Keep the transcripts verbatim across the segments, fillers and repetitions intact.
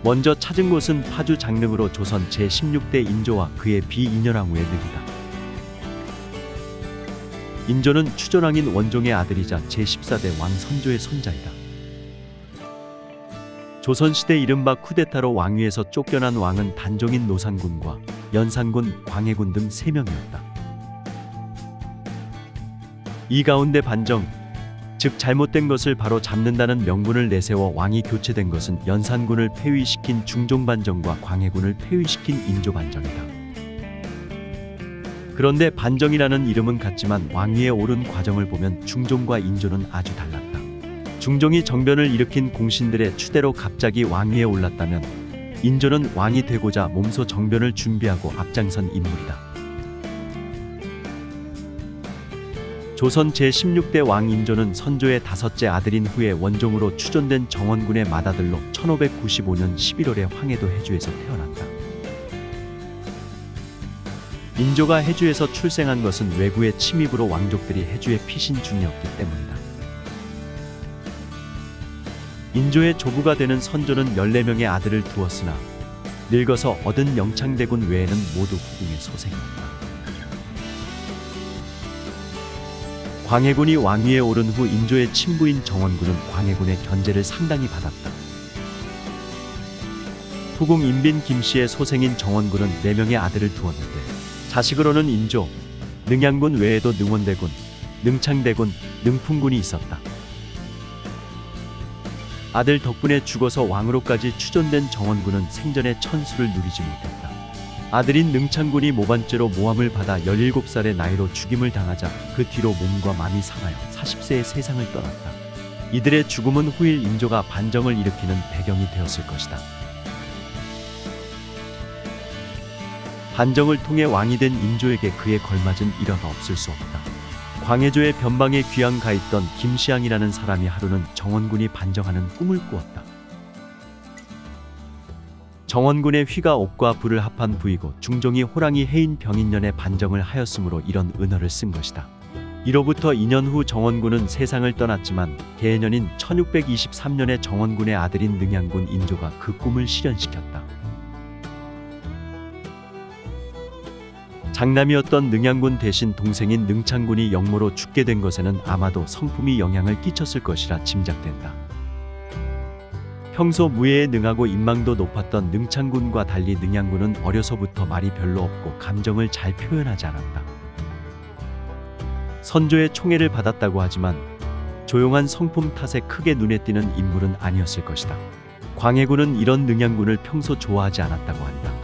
먼저 찾은 곳은 파주 장릉으로 조선 제십육 대 인조와 그의 비인연왕후의 늑이다. 인조는 추존왕인 원종의 아들이자 제십사 대 왕 선조의 손자이다. 조선시대 이른바 쿠데타로 왕위에서 쫓겨난 왕은 단종인 노산군과 연산군, 광해군 등 세 명이었다. 이 가운데 반정, 즉 잘못된 것을 바로 잡는다는 명분을 내세워 왕이 교체된 것은 연산군을 폐위시킨 중종반정과 광해군을 폐위시킨 인조반정이다. 그런데 반정이라는 이름은 같지만 왕위에 오른 과정을 보면 중종과 인조는 아주 달랐다. 중종이 정변을 일으킨 공신들의 추대로 갑자기 왕위에 올랐다면 인조는 왕이 되고자 몸소 정변을 준비하고 앞장선 인물이다. 조선 제십육 대 왕 인조는 선조의 다섯째 아들인 후에 원종으로 추존된 정원군의 맏아들로 천오백구십오 년 십일월에 황해도 해주에서 태어났다. 인조가 해주에서 출생한 것은 왜구의 침입으로 왕족들이 해주의 피신 중이었기 때문이다. 인조의 조부가 되는 선조는 열네 명의 아들을 두었으나 늙어서 얻은 영창대군 외에는 모두 후궁의 소생이었다. 광해군이 왕위에 오른 후 인조의 친부인 정원군은 광해군의 견제를 상당히 받았다. 후궁 인빈 김씨의 소생인 정원군은 네 명의 아들을 두었는데 자식으로는 인조, 능양군 외에도 능원대군, 능창대군, 능풍군이 있었다. 아들 덕분에 죽어서 왕으로까지 추존된 정원군은 생전에 천수를 누리지 못했다. 아들인 능창군이 모반죄로 모함을 받아 열일곱 살의 나이로 죽임을 당하자 그 뒤로 몸과 마음이 상하여 사십 세에 세상을 떠났다. 이들의 죽음은 후일 인조가 반정을 일으키는 배경이 되었을 것이다. 반정을 통해 왕이 된 인조에게 그에 걸맞은 일화가 없을 수 없다. 광해조의 변방에 귀양 가있던 김시양이라는 사람이 하루는 정원군이 반정하는 꿈을 꾸었다. 정원군의 휘가 옥과 불을 합한 부이고 중종이 호랑이 해인 병인년에 반정을 하였으므로 이런 은어를 쓴 것이다. 이로부터 이 년 후 정원군은 세상을 떠났지만 계년인 천육백이십삼 년에 정원군의 아들인 능양군 인조가 그 꿈을 실현시켰다. 장남이었던 능양군 대신 동생인 능창군이 역모로 죽게 된 것에는 아마도 성품이 영향을 끼쳤을 것이라 짐작된다. 평소 무예에 능하고 인망도 높았던 능창군과 달리 능양군은 어려서부터 말이 별로 없고 감정을 잘 표현하지 않았다. 선조의 총애를 받았다고 하지만 조용한 성품 탓에 크게 눈에 띄는 인물은 아니었을 것이다. 광해군은 이런 능양군을 평소 좋아하지 않았다고 한다.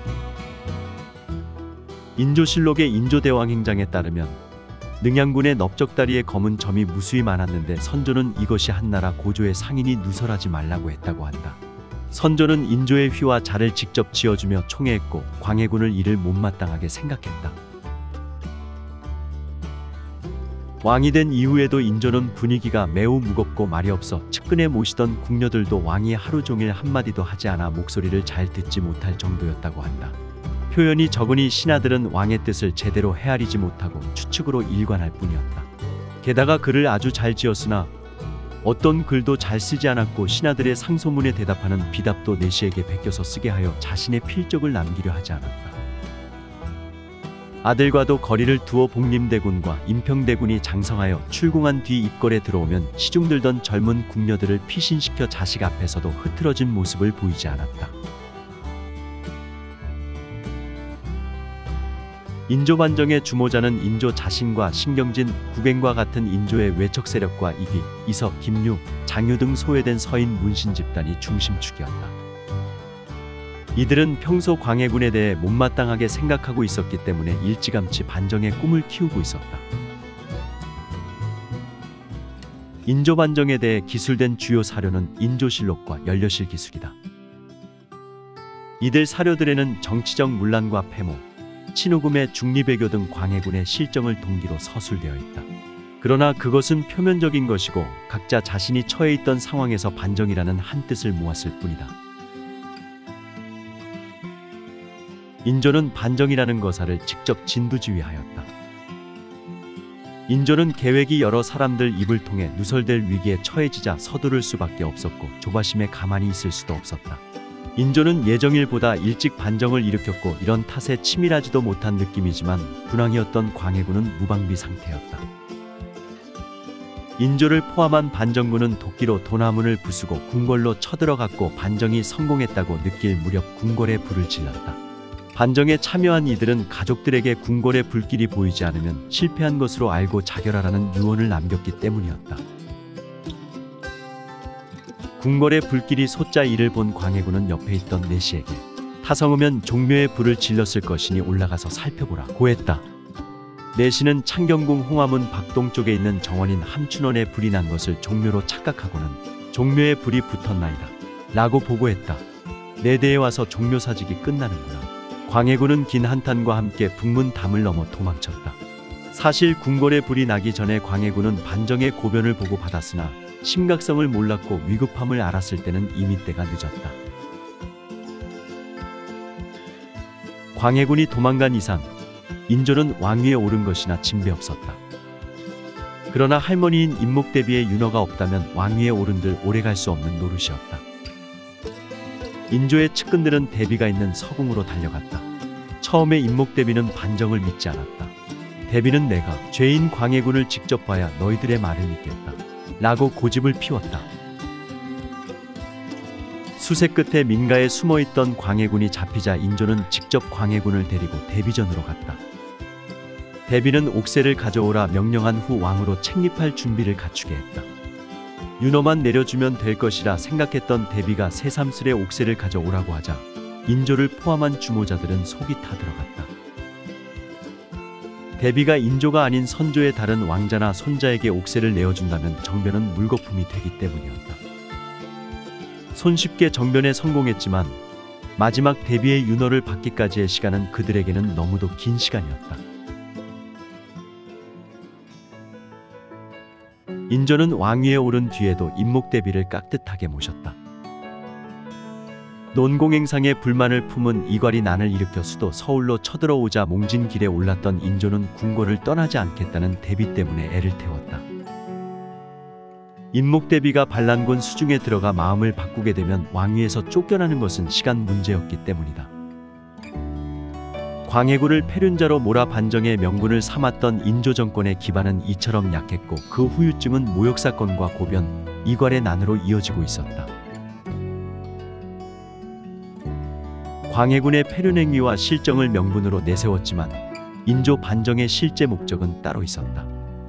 인조실록의 인조대왕행장에 따르면 능양군의 넓적다리에 검은 점이 무수히 많았는데 선조는 이것이 한나라 고조의 상인이 누설하지 말라고 했다고 한다. 선조는 인조의 휘와 자를 직접 지어주며 총애했고 광해군을 이를 못마땅하게 생각했다. 왕이 된 이후에도 인조는 분위기가 매우 무겁고 말이 없어 측근에 모시던 궁녀들도 왕이 하루 종일 한마디도 하지 않아 목소리를 잘 듣지 못할 정도였다고 한다. 표현이 적으니 신하들은 왕의 뜻을 제대로 헤아리지 못하고 추측으로 일관할 뿐이었다. 게다가 글을 아주 잘 지었으나 어떤 글도 잘 쓰지 않았고 신하들의 상소문에 대답하는 비답도 내시에게 베껴서 쓰게 하여 자신의 필적을 남기려 하지 않았다. 아들과도 거리를 두어 복림대군과 임평대군이 장성하여 출궁한 뒤 입궐에 들어오면 시중들던 젊은 궁녀들을 피신시켜 자식 앞에서도 흐트러진 모습을 보이지 않았다. 인조 반정의 주모자는 인조 자신과 신경진, 구갱과 같은 인조의 외척 세력과 이기, 이석, 김유, 장유 등 소외된 서인 문신 집단이 중심축이었다. 이들은 평소 광해군에 대해 못마땅하게 생각하고 있었기 때문에 일찌감치 반정의 꿈을 키우고 있었다. 인조 반정에 대해 기술된 주요 사료는 인조실록과 연려실 기술이다. 이들 사료들에는 정치적 문란과 폐모, 친후금의 중리배교 등 광해군의 실정을 동기로 서술되어 있다. 그러나 그것은 표면적인 것이고 각자 자신이 처해 있던 상황에서 반정이라는 한 뜻을 모았을 뿐이다. 인조는 반정이라는 거사를 직접 진두지휘하였다. 인조는 계획이 여러 사람들 입을 통해 누설될 위기에 처해지자 서두를 수밖에 없었고 조바심에 가만히 있을 수도 없었다. 인조는 예정일보다 일찍 반정을 일으켰고 이런 탓에 치밀하지도 못한 느낌이지만 군왕이었던 광해군은 무방비 상태였다. 인조를 포함한 반정군은 도끼로 도나문을 부수고 궁궐로 쳐들어갔고 반정이 성공했다고 느낄 무렵 궁궐에 불을 질렀다. 반정에 참여한 이들은 가족들에게 궁궐에 불길이 보이지 않으면 실패한 것으로 알고 자결하라는 유언을 남겼기 때문이었다. 궁궐에 불길이 솟자 이를 본 광해군은 옆에 있던 내시에게 타성으면 종묘에 불을 질렀을 것이니 올라가서 살펴보라 고했다. 내시는 창경궁 홍화문 박동쪽에 있는 정원인 함춘원에 불이 난 것을 종묘로 착각하고는 종묘에 불이 붙었나이다 라고 보고했다. 내 대에 와서 종묘 사직이 끝나는구나. 광해군은 긴 한탄과 함께 북문 담을 넘어 도망쳤다. 사실 궁궐에 불이 나기 전에 광해군은 반정의 고변을 보고 받았으나 심각성을 몰랐고 위급함을 알았을 때는 이미 때가 늦었다. 광해군이 도망간 이상 인조는 왕위에 오른 것이나 진배 없었다. 그러나 할머니인 임목대비의 윤허가 없다면 왕위에 오른들 오래갈 수 없는 노릇이었다. 인조의 측근들은 대비가 있는 서궁으로 달려갔다. 처음에 임목대비는 반정을 믿지 않았다. 대비는 내가 죄인 광해군을 직접 봐야 너희들의 말을 믿겠다 라고 고집을 피웠다. 수세 끝에 민가에 숨어있던 광해군이 잡히자 인조는 직접 광해군을 데리고 대비전으로 갔다. 대비는 옥새를 가져오라 명령한 후 왕으로 책립할 준비를 갖추게 했다. 윤허만 내려주면 될 것이라 생각했던 대비가 새삼스레 옥새를 가져오라고 하자 인조를 포함한 주모자들은 속이 타들어갔다. 대비가 인조가 아닌 선조의 다른 왕자나 손자에게 옥새를 내어준다면 정변은 물거품이 되기 때문이었다. 손쉽게 정변에 성공했지만 마지막 대비의 윤허를 받기까지의 시간은 그들에게는 너무도 긴 시간이었다. 인조는 왕위에 오른 뒤에도 임목대비를 깍듯하게 모셨다. 논공행상에 불만을 품은 이괄이 난을 일으켜 수도 서울로 쳐들어오자 몽진 길에 올랐던 인조는 궁궐을 떠나지 않겠다는 대비 때문에 애를 태웠다. 임목대비가 반란군 수중에 들어가 마음을 바꾸게 되면 왕위에서 쫓겨나는 것은 시간 문제였기 때문이다. 광해군을 패륜자로 몰아 반정의 명분을 삼았던 인조 정권의 기반은 이처럼 약했고 그 후유증은 모욕사건과 고변, 이괄의 난으로 이어지고 있었다. 광해군의 패륜행위와 실정을 명분으로 내세웠지만 인조 반정의 실제 목적은 따로 있었다.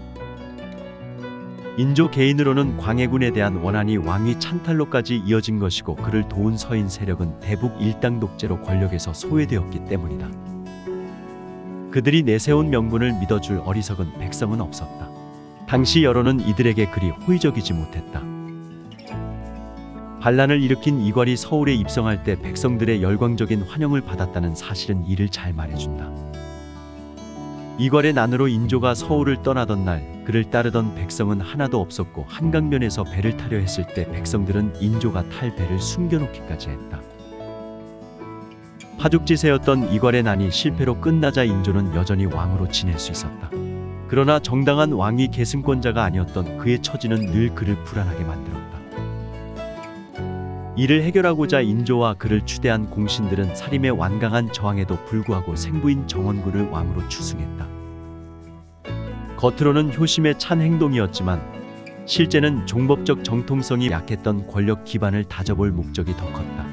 인조 개인으로는 광해군에 대한 원한이 왕위 찬탈로까지 이어진 것이고 그를 도운 서인 세력은 대북 일당 독재로 권력에서 소외되었기 때문이다. 그들이 내세운 명분을 믿어줄 어리석은 백성은 없었다. 당시 여론은 이들에게 그리 호의적이지 못했다. 반란을 일으킨 이괄이 서울에 입성할 때 백성들의 열광적인 환영을 받았다는 사실은 이를 잘 말해준다. 이괄의 난으로 인조가 서울을 떠나던 날 그를 따르던 백성은 하나도 없었고 한강변에서 배를 타려 했을 때 백성들은 인조가 탈 배를 숨겨놓기까지 했다. 파죽지세였던 이괄의 난이 실패로 끝나자 인조는 여전히 왕으로 지낼 수 있었다. 그러나 정당한 왕위 계승권자가 아니었던 그의 처지는 늘 그를 불안하게 만들었다. 이를 해결하고자 인조와 그를 추대한 공신들은 사림의 완강한 저항에도 불구하고 생부인 정원군을 왕으로 추승했다. 겉으로는 효심에 찬 행동이었지만 실제는 종법적 정통성이 약했던 권력 기반을 다져볼 목적이 더 컸다.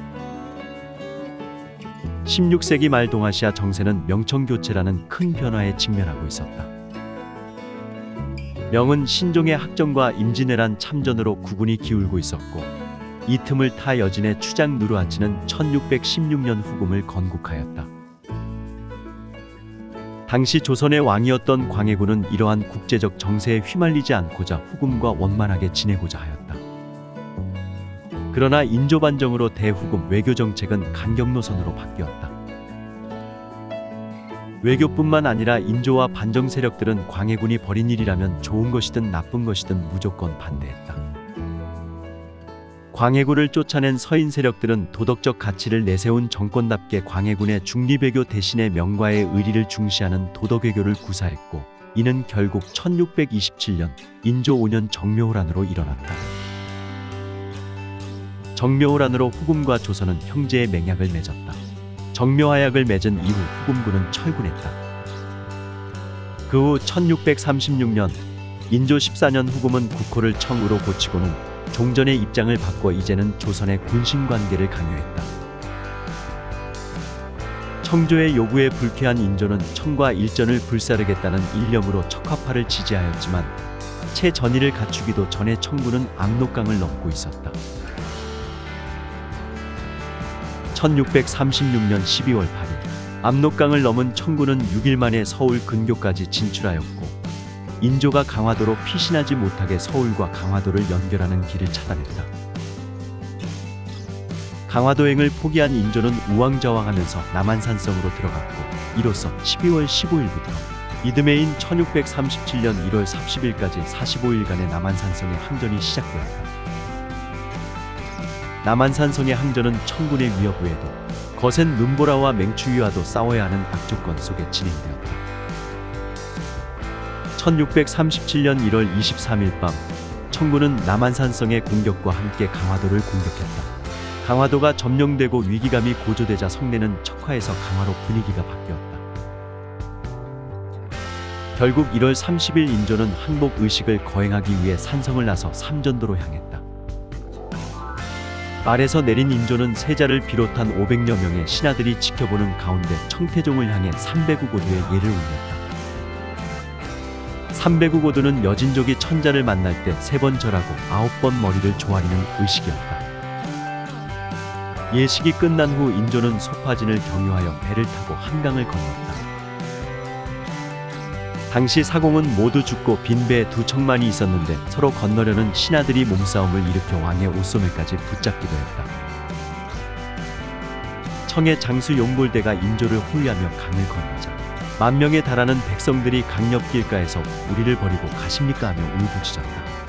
십육 세기 말 동아시아 정세는 명청교체라는 큰 변화에 직면하고 있었다. 명은 신종의 학정과 임진왜란 참전으로 국운이 기울고 있었고 이 틈을 타 여진의 추장 누르하치는 천육백십육 년 후금을 건국하였다. 당시 조선의 왕이었던 광해군은 이러한 국제적 정세에 휘말리지 않고자 후금과 원만하게 지내고자 하였다. 그러나 인조 반정으로 대후금 외교 정책은 강경 노선으로 바뀌었다. 외교뿐만 아니라 인조와 반정 세력들은 광해군이 벌인 일이라면 좋은 것이든 나쁜 것이든 무조건 반대했다. 광해군을 쫓아낸 서인 세력들은 도덕적 가치를 내세운 정권답게 광해군의 중리외교 대신에 명과의 의리를 중시하는 도덕외교를 구사했고 이는 결국 천육백이십칠 년 인조 오 년 정묘호란으로 일어났다. 정묘호란으로 후금과 조선은 형제의 맹약을 맺었다. 정묘하약을 맺은 이후 후금군은 철군했다. 그 후 천육백삼십육 년 인조 십사 년 후금은 국호를 청으로 고치고는 종전의 입장을 바꿔 이제는 조선의 군신 관계를 강요했다. 청조의 요구에 불쾌한 인조는 청과 일전을 불사르겠다는 일념으로 척화파를 지지하였지만 채 전의를 갖추기도 전에 청군은 압록강을 넘고 있었다. 천육백삼십육 년 십이월 팔일 압록강을 넘은 청군은 육 일 만에 서울 근교까지 진출하였고 인조가 강화도로 피신하지 못하게 서울과 강화도를 연결하는 길을 차단했다. 강화도행을 포기한 인조는 우왕좌왕하면서 남한산성으로 들어갔고 이로써 십이월 십오일부터 이듬해인 천육백삼십칠 년 일월 삼십일까지 사십오 일간의 남한산성의 항전이 시작되었다. 남한산성의 항전은 청군의 위협 외에도 거센 눈보라와 맹추위와도 싸워야 하는 악조건 속에 진행되었다. 천육백삼십칠 년 일월 이십삼일 밤 청군은 남한산성의 공격과 함께 강화도를 공격했다. 강화도가 점령되고 위기감이 고조되자 성내는 척화에서 강화로 분위기가 바뀌었다. 결국 일월 삼십일 인조는 항복 의식을 거행하기 위해 산성을 나서 삼전도로 향했다. 말에서 내린 인조는 세자를 비롯한 오백여 명의 신하들이 지켜보는 가운데 청태종을 향해 삼백우고두의 예를 올렸다. 삼백우고두는 여진족이 천자를 만날 때 세 번 절하고 아홉 번 머리를 조아리는 의식이었다. 예식이 끝난 후 인조는 소파진을 경유하여 배를 타고 한강을 건넜다. 당시 사공은 모두 죽고 빈 배에 두 척만이 있었는데 서로 건너려는 신하들이 몸싸움을 일으켜 왕의 옷소매까지 붙잡기도 했다. 청의 장수 용골대가 인조를 호위하며 강을 건너자 만 명에 달하는 백성들이 강옆길가에서 우리를 버리고 가십니까 하며 울부짖었다.